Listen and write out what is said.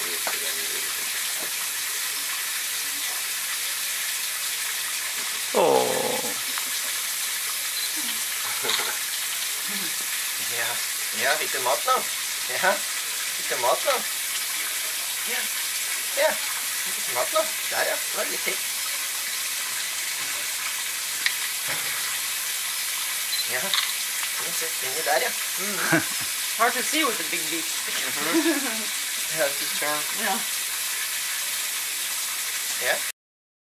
Åh. Ja, fikk du mat nå? Ja, fikk du mat nå? Ja, fikk du mat nå? Der ja, det var litt til. Ja, inni der ja. Hard to see with the big beak. Ja, det er Yeah. Ja.